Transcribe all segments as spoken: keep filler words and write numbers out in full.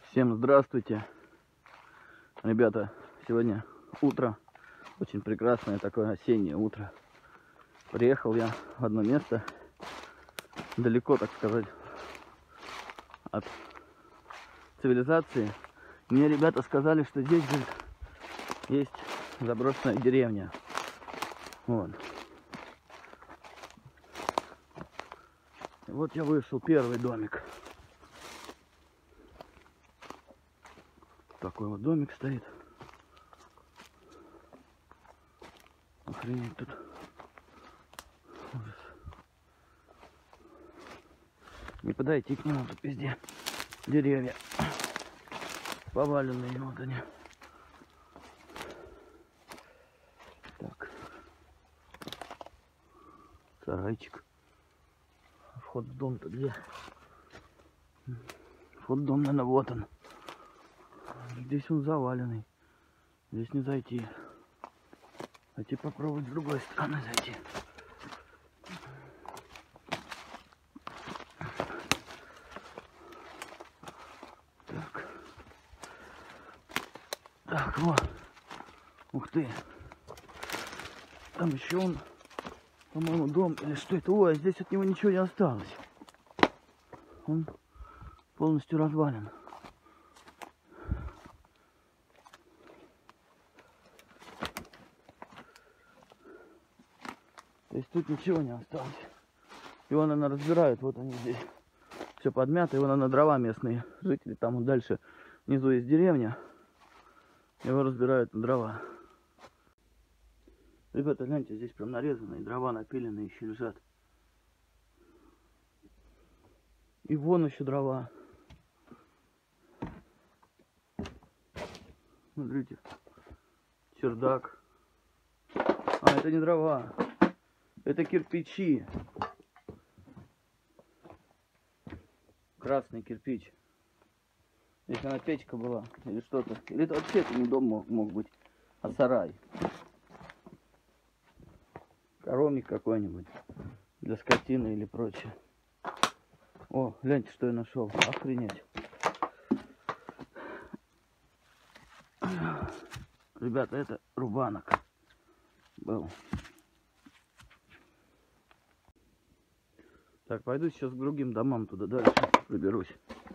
Всем здравствуйте, ребята. Сегодня утро, очень прекрасное такое осеннее утро. Приехал я в одно место, далеко, так сказать, от цивилизации. Мне ребята сказали, что здесь, говорит, есть заброшенная деревня. Вот. И вот я вышел, первый домик. Такой вот домик стоит. Охренеть тут. Ужас. Не подойти к нему, тут везде деревья поваленные, вот они. Так. Сарайчик. Вход в дом-то где? Вход в дом, наверное, вот он. Здесь он заваленный. Здесь не зайти. Зайти попробовать с другой стороны зайти. Так. Так, вот. Ух ты. Там еще он, по-моему, дом или что это? Ой, здесь от него ничего не осталось. Он полностью развален. То есть тут ничего не осталось. Его, наверное, разбирают. Вот они здесь. Все подмято. Его, наверное, дрова местные жители. Там вот дальше внизу есть деревня. Его разбирают на дрова. Ребята, гляньте, здесь прям нарезанные дрова, напиленные еще лежат. И вон еще дрова. Смотрите. Чердак. А, это не дрова. Это кирпичи. Красный кирпич. Здесь она печка была. Или что-то. Или это вообще это не дом мог, мог быть, а сарай. Коровник какой-нибудь. Для скотины или прочее. О, гляньте, что я нашел. Охренеть. Ребята, это рубанок был. Так, пойду сейчас к другим домам туда дальше проберусь.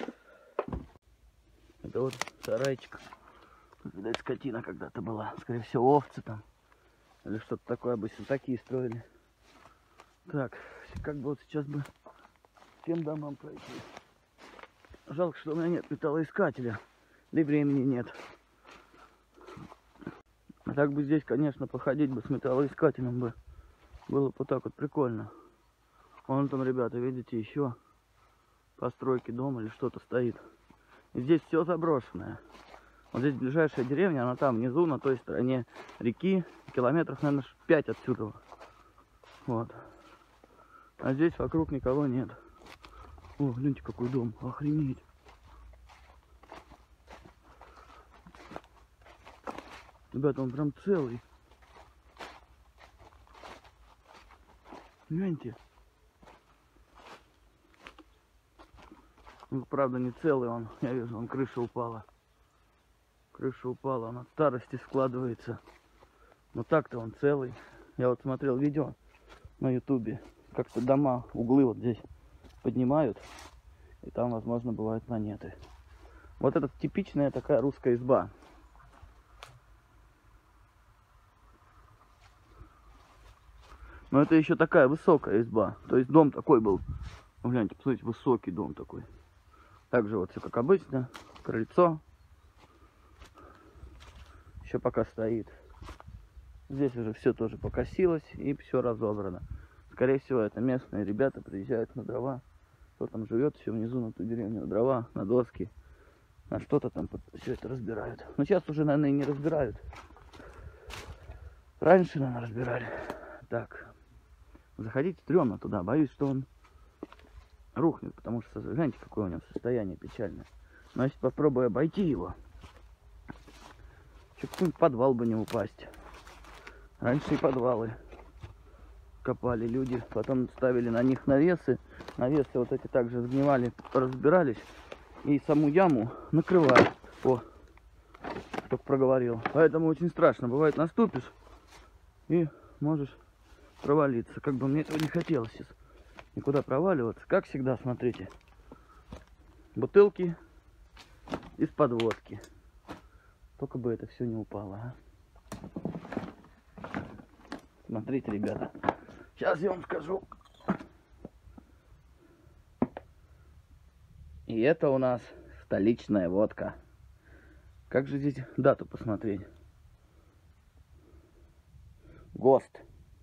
Это вот сарайчик. Видать, скотина когда-то была. Скорее всего, овцы там. Или что-то такое. Обычно такие строили. Так, как бы вот сейчас бы всем домам пройти. Жалко, что у меня нет металлоискателя. Да и времени нет. А так бы здесь, конечно, походить бы с металлоискателем бы. Было бы вот так вот прикольно. Вон там, ребята, видите, еще постройки дома или что-то стоит. И здесь все заброшенное. Вот здесь ближайшая деревня, она там внизу, на той стороне реки. Километров, наверное, пять отсюда. Вот. А здесь вокруг никого нет. О, гляньте, какой дом. Охренеть. Ребята, он прям целый. Гляньте. Ну, правда, не целый он. Я вижу, он крыша упала. Крыша упала, он от старости складывается. Но так-то он целый. Я вот смотрел видео на ютубе. Как-то дома, углы вот здесь поднимают. И там, возможно, бывают монеты. Вот это типичная такая русская изба. Но это еще такая высокая изба. То есть дом такой был. Гляньте, посмотрите, высокий дом такой. Также вот все как обычно. Крыльцо. Еще пока стоит. Здесь уже все тоже покосилось и все разобрано. Скорее всего, это местные ребята приезжают на дрова. Кто там живет, все внизу на ту деревню. Дрова, на доски. На что-то там все это разбирают. Но сейчас уже, наверное, и не разбирают. Раньше, наверное, разбирали. Так. Заходить стрёмно туда. Боюсь, что он рухнет, потому что, знаете, какое у него состояние печальное. Но если попробую обойти его, в какой-нибудь подвал бы не упасть. Раньше и подвалы копали люди, потом ставили на них навесы. Навесы вот эти также сгнивали, разбирались, и саму яму накрывает. О, только проговорил. Поэтому очень страшно. Бывает, наступишь и можешь провалиться. Как бы мне этого не хотелось сейчас никуда проваливаться. Как всегда, смотрите. Бутылки из-под водки. Только бы это все не упало, а. Смотрите, ребята. Сейчас я вам скажу. И это у нас столичная водка. Как же здесь дату посмотреть? ГОСТ.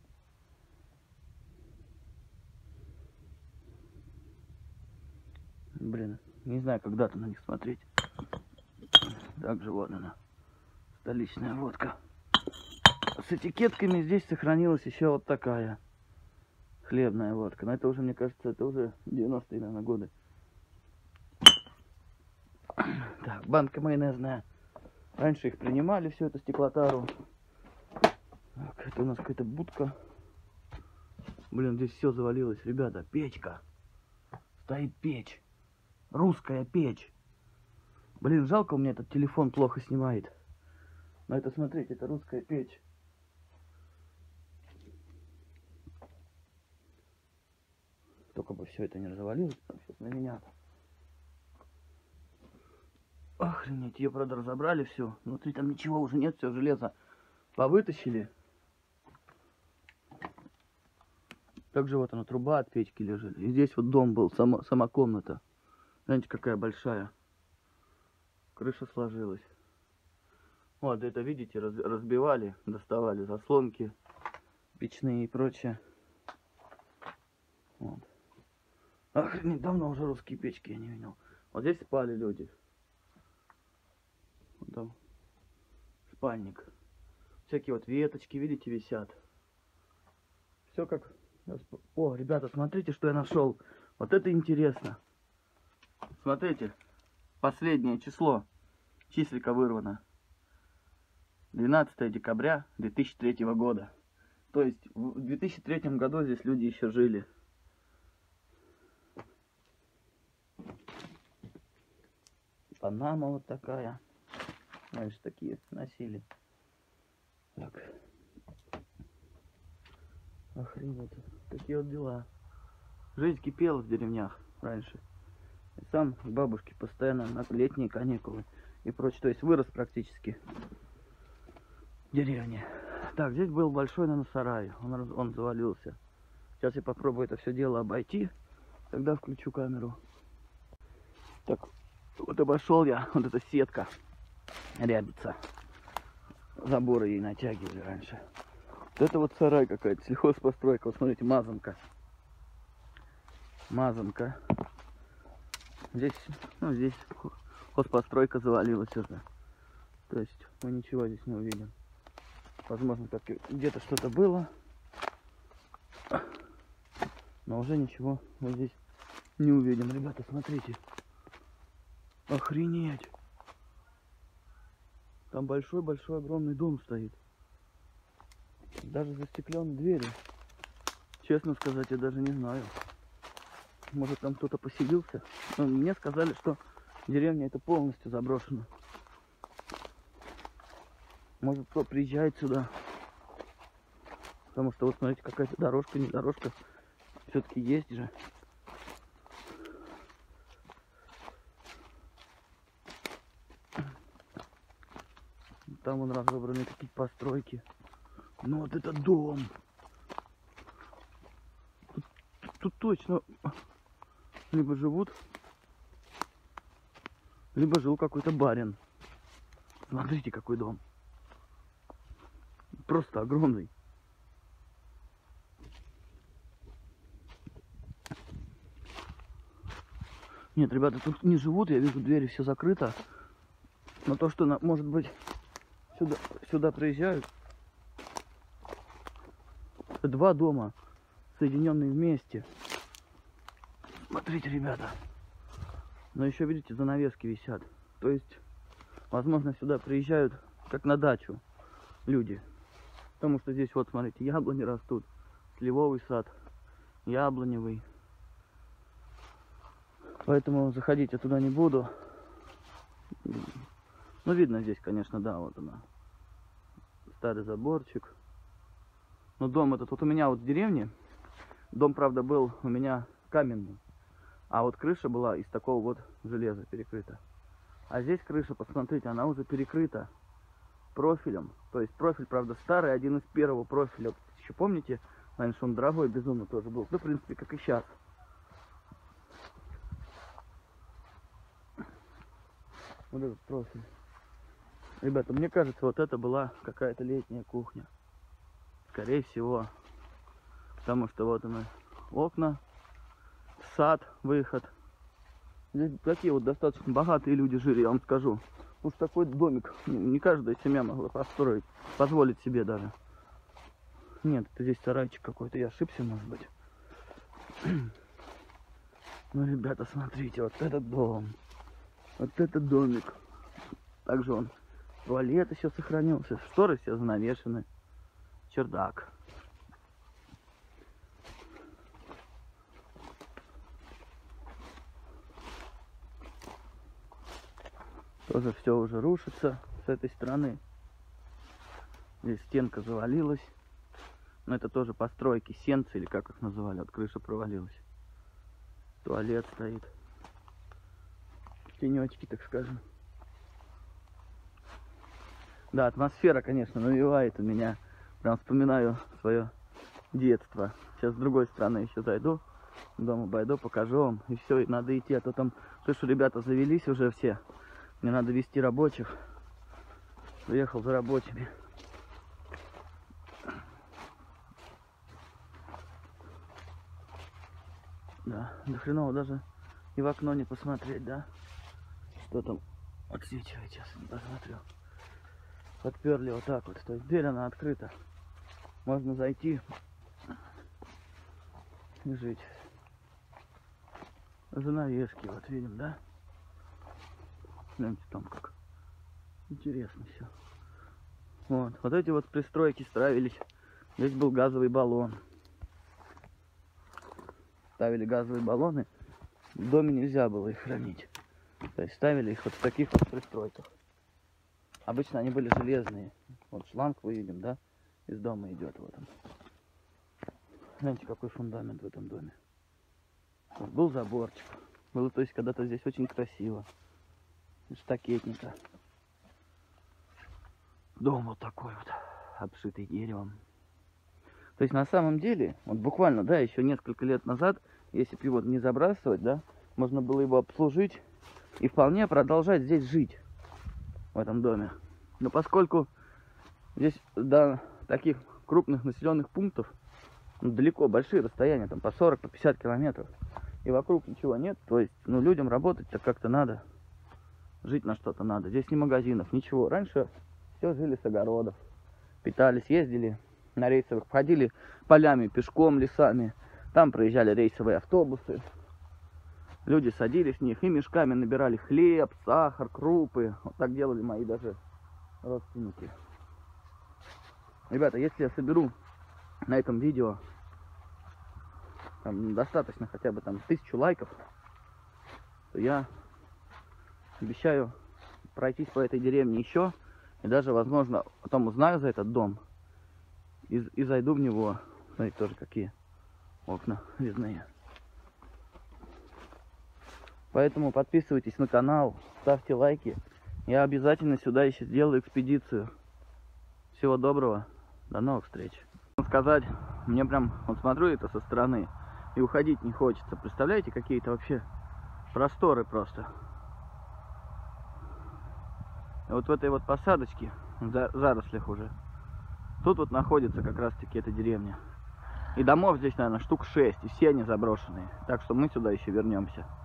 Блин, не знаю, как дату на них смотреть. Также вот она. Столичная водка. С этикетками здесь сохранилась еще вот такая хлебная водка. Но это уже, мне кажется, это уже девяностые, наверное, годы. Так, банка майонезная. Раньше их принимали, всю эту стеклотару. Так, это у нас какая-то будка. Блин, здесь все завалилось. Ребята, печка. Стоит печь. Русская печь. Блин, жалко, у меня этот телефон плохо снимает. Но это, смотрите, это русская печь. Только бы все это не развалилось, там сейчас на меня. Охренеть, ее, правда, разобрали все. Внутри там ничего уже нет, все железо повытащили. Также вот она, труба от печки лежит. И здесь вот дом был, сама, сама комната. Знаете, какая большая. Крыша сложилась. Вот это, видите, раз, разбивали, доставали заслонки печные и прочее. Вот. Охренеть, давно уже русские печки я не видел. Вот здесь спали люди. Вот там спальник. Всякие вот веточки, видите, висят. Все как... О, ребята, смотрите, что я нашел. Вот это интересно. Смотрите, последнее число. Числика вырвано. двенадцатое декабря две тысячи третьего года. То есть в две тысячи третьем году здесь люди еще жили. Панама вот такая. Раньше такие носили. Так. Охренеть. Такие вот дела. Жизнь кипела в деревнях раньше. И сам к бабушке постоянно на летние каникулы и прочее. То есть вырос практически в деревне. Так, здесь был большой, наверное, сарай. Он, он завалился. Сейчас я попробую это все дело обойти. Тогда включу камеру. Так, вот обошел я. Вот эта сетка. Рябится. Заборы ей натягивали раньше. Вот это вот сарай какая-то. Сельхозпостройка. Вот смотрите, мазанка. Мазанка. Здесь, ну, здесь хозпостройка завалилась уже. То есть мы ничего здесь не увидим. Возможно, как где-то что-то было. Но уже ничего мы здесь не увидим. Ребята, смотрите. Охренеть. Там большой-большой огромный дом стоит. Даже застекленные двери. Честно сказать, я даже не знаю. Может, там кто-то поселился. Но мне сказали, что деревня это полностью заброшена. Может, кто приезжает сюда. Потому что вот смотрите, какая-то дорожка, не дорожка. Все-таки есть же. Там вон разобраны какие-то постройки. Ну вот это дом. Тут, тут точно либо живут, либо жил какой-то барин. Смотрите, какой дом. Просто огромный. Нет, ребята, тут не живут, я вижу, двери все закрыто. Но то, что, может быть, сюда, сюда приезжают. Два дома, соединенные вместе. Смотрите, ребята. Но еще, видите, занавески висят. То есть, возможно, сюда приезжают, как на дачу, люди. Потому что здесь, вот, смотрите, яблони растут. Сливовый сад, яблоневый. Поэтому заходить я туда не буду. Ну, видно здесь, конечно, да, вот она. Старый заборчик. Но дом этот, вот у меня вот в деревне, дом, правда, был у меня каменный. А вот крыша была из такого вот железа перекрыта. А здесь крыша, посмотрите, она уже перекрыта профилем. То есть профиль, правда, старый, один из первого профиля. Еще помните, раньше он дорогой безумно тоже был. Ну, в принципе, как и сейчас. Вот этот профиль. Ребята, мне кажется, вот это была какая-то летняя кухня. Скорее всего. Потому что вот она, окна, сад, выход. Здесь такие вот достаточно богатые люди жили, я вам скажу. Уж такой домик не каждая семья могла построить, позволить себе даже. Нет, это здесь сарайчик какой-то, я ошибся, может быть. Ну, ребята, смотрите, вот этот дом. Вот этот домик. Также он, туалет еще сохранился, шторы все занавешены. Чердак. Тоже все уже рушится с этой стороны. Здесь стенка завалилась. Но это тоже постройки, сенцы, или как их называли. Вот крыша провалилась. Туалет стоит. Тенечки, так скажем. Да, атмосфера, конечно, навевает у меня. Прям вспоминаю свое детство. Сейчас с другой стороны еще зайду. Дом обойду, покажу вам. И все, и надо идти. А то там, слышу, ребята завелись уже все. Мне надо вести рабочих. Приехал за рабочими. Да, до хреново даже и в окно не посмотреть, да? Что там отсвечивает, сейчас не посмотрю. Подперли вот так вот. То есть дверь, она открыта. Можно зайти и жить. Занавески, вот видим, да? Гляньте там как. Интересно все. Вот. Вот эти вот пристройки ставились. Здесь был газовый баллон. Ставили газовые баллоны. В доме нельзя было их хранить. То есть ставили их вот в таких вот пристройках. Обычно они были железные. Вот шланг мы видим, да? Из дома идет вот он. Знаете, какой фундамент в этом доме. Вот был заборчик. Было, то есть, когда-то здесь очень красиво. Штакетника. Дом вот такой вот, обшитый деревом. То есть, на самом деле, вот буквально, да, еще несколько лет назад, если бы его не забрасывать, да, можно было его обслужить и вполне продолжать здесь жить, в этом доме. Но поскольку здесь до таких крупных населенных пунктов, ну, далеко, большие расстояния, там по сорок, по пятьдесят километров, и вокруг ничего нет, то есть, ну, людям работать-то как-то надо. Жить на что-то надо. Здесь ни магазинов, ничего. Раньше все жили с огородов. Питались, ездили на рейсовых. Ходили полями, пешком, лесами. Там проезжали рейсовые автобусы. Люди садились в них и мешками набирали хлеб, сахар, крупы. Вот так делали мои даже родственники. Ребята, если я соберу на этом видео там, достаточно хотя бы там тысячу лайков, то я обещаю пройтись по этой деревне еще. И даже, возможно, потом узнаю за этот дом. И, и зайду в него. Смотрите, тоже какие окна резные. Поэтому подписывайтесь на канал, ставьте лайки. Я обязательно сюда еще сделаю экспедицию. Всего доброго. До новых встреч. Сказать, мне прям, вот смотрю это со стороны, и уходить не хочется. Представляете, какие-то вообще просторы просто. И вот в этой вот посадочке, в зарослях уже, тут вот находится как раз таки эта деревня. И домов здесь, наверное, штук шесть, и все они заброшенные. Так что мы сюда еще вернемся.